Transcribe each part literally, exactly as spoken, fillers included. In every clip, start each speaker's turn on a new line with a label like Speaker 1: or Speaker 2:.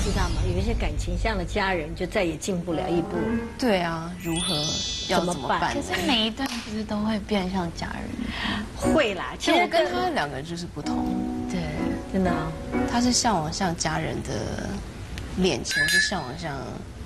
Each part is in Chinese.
Speaker 1: 知道吗？有一些感情像了家人，就再也进不了一步。
Speaker 2: 对啊，如何要怎么办？
Speaker 3: 可是每一段不是都会变像家人？
Speaker 1: 会啦，其实
Speaker 2: 我跟他两个就是不同。
Speaker 3: 对，
Speaker 1: 真的、
Speaker 2: 他是向往像家人的恋情，是向往像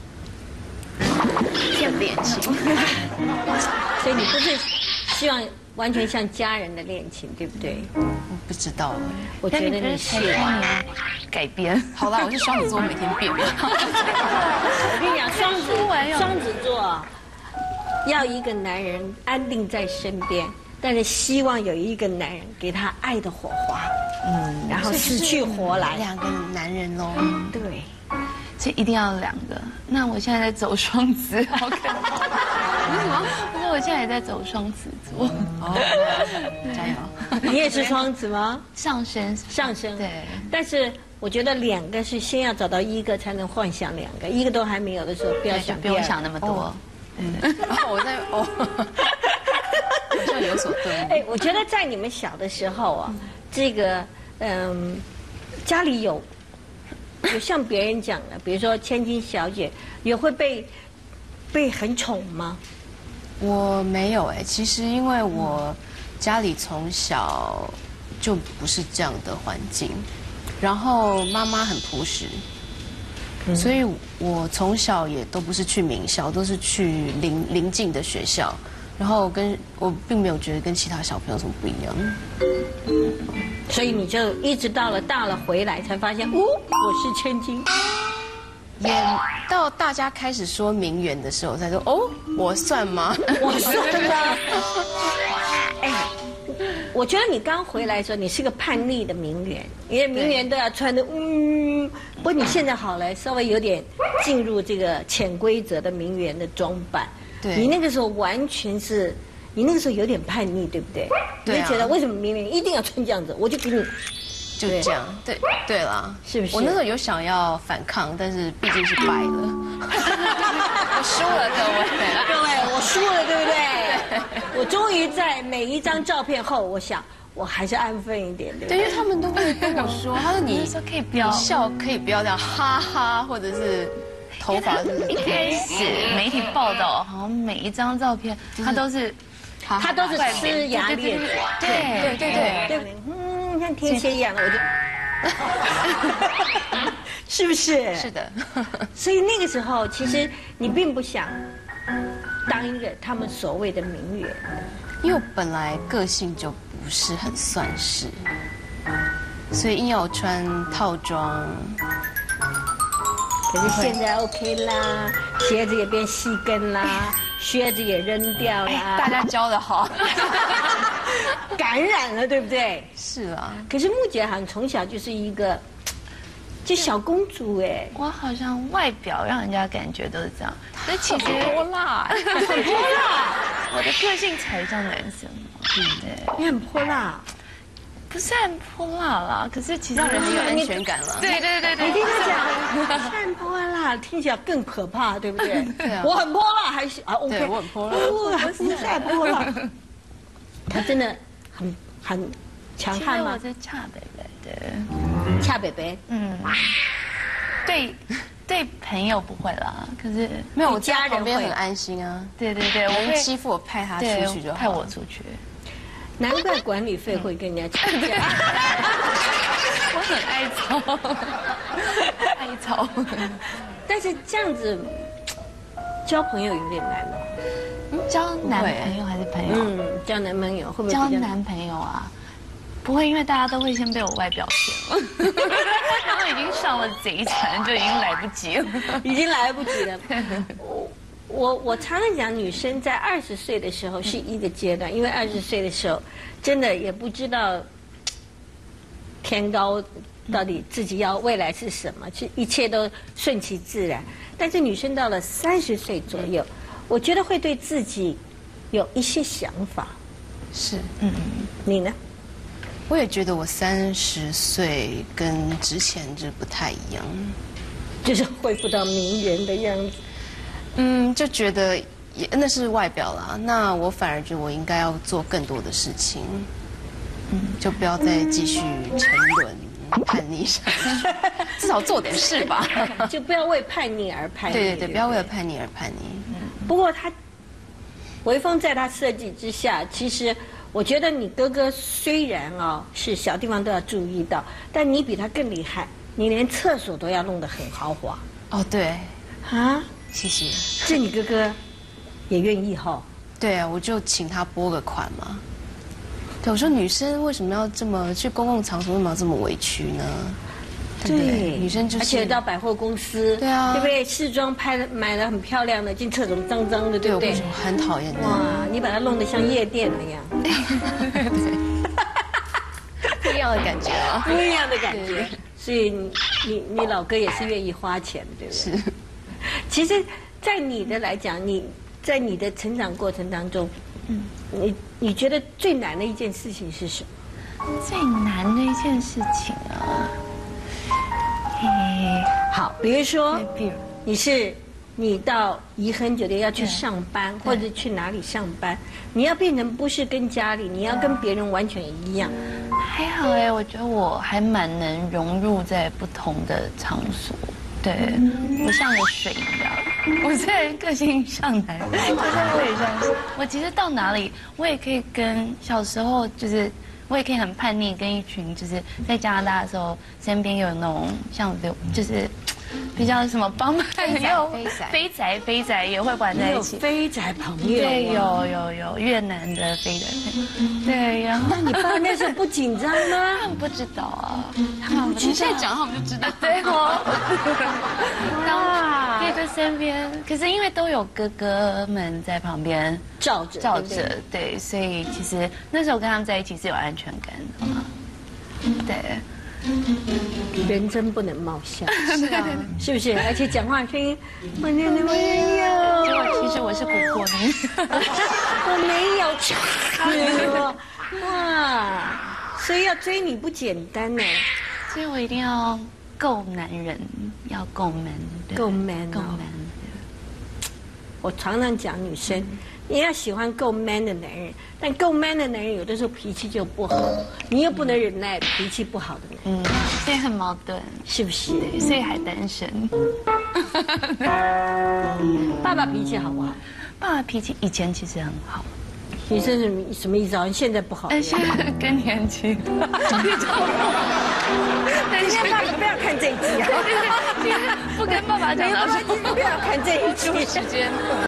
Speaker 2: 像恋情。
Speaker 1: 所以你不是希望完全像家人的恋情，对不对？
Speaker 2: 我不知道哎，
Speaker 1: 我觉得你是。
Speaker 3: 改编。
Speaker 2: 好啦，我是双子座，每天变。
Speaker 1: 我跟你讲，双子双子座要一个男人安定在身边，但是希望有一个男人给他爱的火花，嗯，然后死去活来，
Speaker 2: 两个男人喽。
Speaker 1: 对，
Speaker 3: 所以一定要两个。那我现在在走双子，好可怕。为什么？我说我现在也在走双子座。
Speaker 2: 哦，加油！
Speaker 1: 你也是双子吗？
Speaker 3: 上升，
Speaker 1: 上升。
Speaker 3: 对，
Speaker 1: 但是我觉得两个是先要找到一个，才能幻想两个。一个都还没有的时候，不要想，
Speaker 3: 不用想那么多。
Speaker 2: 嗯，我在哦，好像有所得。
Speaker 1: 哎，我觉得在你们小的时候啊，这个嗯，家里有有像别人讲的，比如说千金小姐，也会被被很宠吗？
Speaker 2: 我没有哎，其实因为我家里从小就不是这样的环境，然后妈妈很朴实，所以我从小也都不是去名校，都是去邻邻近的学校，然后跟我并没有觉得跟其他小朋友有什么不一样。
Speaker 1: 所以你就一直到了大了回来才发现，哦，我是千金。
Speaker 2: 也到大家开始说名媛的时候，才说哦，我算吗？
Speaker 1: 我算吗？哎，我觉得你刚回来的时候，你是个叛逆的名媛，因为名媛都要穿的嗯，不过你现在好了，稍微有点进入这个潜规则的名媛的装扮。
Speaker 2: 对，
Speaker 1: 你那个时候完全是，你那个时候有点叛逆，对不对？
Speaker 2: 对啊。
Speaker 1: 你就觉得为什么名媛一定要穿这样子？我就给你。
Speaker 2: 就这样，对对啦，
Speaker 1: 是不是？
Speaker 2: 我那时候有想要反抗，但是毕竟是败了，我输了，各位，
Speaker 1: 各位，我输了，对不对？我终于在每一张照片后，我想我还是安分一点，对不对？
Speaker 2: 对，因为他们都会跟我说，他说你
Speaker 3: 说可以不要
Speaker 2: 笑，可以不要这样哈哈，或者是头发是。
Speaker 3: 一开始媒体报道，好像每一张照片，他都是，
Speaker 1: 他都是呲牙咧嘴，
Speaker 2: 对对对对。
Speaker 1: 嗯，像天蝎一样的，我就，是不是？
Speaker 2: 是的。
Speaker 1: 所以那个时候，其实你并不想当一个他们所谓的名媛，
Speaker 2: 因为我本来个性就不是很算是，所以硬要我穿套装。
Speaker 1: 可是现在 OK 啦，鞋子也变细跟啦，靴子也扔掉啦。
Speaker 2: 大家教的好。
Speaker 1: 感染了，对不对？
Speaker 2: 是啊。
Speaker 1: 可是木姐好像从小就是一个，就小公主哎。
Speaker 3: 我好像外表让人家感觉都是这样，所以其实
Speaker 2: 泼辣，
Speaker 1: 很泼辣。
Speaker 3: 我的个性才像男生嘛，对不对？
Speaker 1: 你很泼辣。
Speaker 3: 不是很泼辣啦，可是其实
Speaker 2: 让人很有安全感了。
Speaker 3: 对对对对。
Speaker 1: 你听他讲，很泼辣，听起来更可怕，对不对？
Speaker 2: 对啊。
Speaker 1: 我很泼辣，还是啊 OK。
Speaker 2: 对，我很泼辣。
Speaker 1: 哦，不是很泼辣。他真的很很强悍吗？
Speaker 3: 我是恰北北的。
Speaker 1: 恰北北。
Speaker 3: 嗯。对，对朋友不会啦，可是
Speaker 2: 没有，我家人会很安心啊。
Speaker 3: 对对对，
Speaker 2: 我会欺负我，派他出去就好。
Speaker 3: 派我出去。
Speaker 1: 难怪管理费会跟人家抢价。
Speaker 3: 我很爱吵，爱吵。
Speaker 1: 但是这样子交朋友有点难哦。
Speaker 3: 交男朋友还是朋友？
Speaker 1: 嗯，交男朋友会不会？
Speaker 3: 交男朋友啊，不会，因为大家都会先被我外表骗了。他们已经上了贼船，就已经来不及了，
Speaker 1: 已经来不及了。我我常常讲，女生在二十岁的时候是一个阶段，因为二十岁的时候，真的也不知道天高到底自己要未来是什么，其一切都顺其自然。但是女生到了三十岁左右，我觉得会对自己有一些想法。
Speaker 2: 是，嗯嗯。
Speaker 1: 你呢？
Speaker 2: 我也觉得我三十岁跟之前就不太一样，
Speaker 1: 就是恢复到名人的样子。
Speaker 2: 嗯，就觉得也那是外表啦，那我反而觉得我应该要做更多的事情，嗯，就不要再继续沉沦。 叛逆下去，至少做点事吧。
Speaker 1: 就不要为叛逆而叛逆。
Speaker 2: 对对对，不要为了叛逆而叛逆。
Speaker 1: 不过他，微风在他设计之下，其实我觉得你哥哥虽然啊、哦、是小地方都要注意到，但你比他更厉害，你连厕所都要弄得很豪华。
Speaker 2: 哦，对，
Speaker 1: 啊，
Speaker 2: 谢谢。
Speaker 1: 这你哥哥也愿意哈、哦？
Speaker 2: 对啊，我就请他拨个款嘛。对，我说女生为什么要这么去公共场所，为什么要这么委屈呢？对不对，女生就是，
Speaker 1: 而且到百货公司，
Speaker 2: 对啊，
Speaker 1: 对不对？试妆拍的买的很漂亮的，进厕所脏脏的，对不对？
Speaker 2: 对，我很讨厌那
Speaker 1: 哇，你把它弄得像夜店那样，
Speaker 2: 不一样的感觉啊，
Speaker 1: 不一样的感觉。所以你你你老哥也是愿意花钱，对不对？
Speaker 2: 是。
Speaker 1: 其实，在你的来讲，你在你的成长过程当中，嗯，你你觉得最难的一件事情是什么？
Speaker 3: 最难的一件事情啊，嘿，
Speaker 1: 好，比如说，
Speaker 3: 比如
Speaker 1: 你是你到颐和酒店要去上班，或者去哪里上班，你要变成不是跟家里，你要跟别人完全一样。
Speaker 3: 还好哎，我觉得我还蛮能融入在不同的场所，对，不像个水一样。我虽然个性上来，可是我也像，我其实到哪里，我也可以跟小时候就是。我也可以很叛逆，跟一群就是在加拿大的时候，身边有那种像刘，就是比较什么帮派，有飞仔，飞仔也会玩在一起。
Speaker 1: 飞仔朋友，
Speaker 3: 对，有有有越南的飞仔，对，然后
Speaker 1: 那你爸那时候不紧张吗？
Speaker 3: 他们不知道啊，
Speaker 2: 他们不知道，现在讲他们就知道，
Speaker 3: 对哦。然后可以在身边，可是因为都有哥哥们在旁边
Speaker 1: 罩着，
Speaker 3: 罩着，对，所以其实那时候跟他们在一起是有安全感的嘛，对。
Speaker 1: 人真不能貌相，
Speaker 2: 是啊，
Speaker 1: 是不是？而且讲话声音，我那那没有。
Speaker 3: 结果其实我是琥珀的，
Speaker 1: 我没有。哇，所以要追你不简单呢。
Speaker 3: 所以我一定要够男人，要够 man，
Speaker 1: 够 man，
Speaker 3: 够 man。
Speaker 1: 我常常讲女生。你要喜欢够 man 的男人，但够 man 的男人有的时候脾气就不好，你又不能忍耐脾气不好的男人，
Speaker 3: 嗯，所以很矛盾，
Speaker 1: 是不是？
Speaker 3: 对，所以还单身。
Speaker 1: 爸爸脾气好不好？
Speaker 3: 爸爸脾气以前其实很好。
Speaker 1: 你这是什么意思啊？现在不好？
Speaker 3: 但现在更年期。
Speaker 1: 今天爸爸不要看这一集啊！
Speaker 3: 不跟爸爸讲，
Speaker 1: 不要看这一集。
Speaker 3: 时间。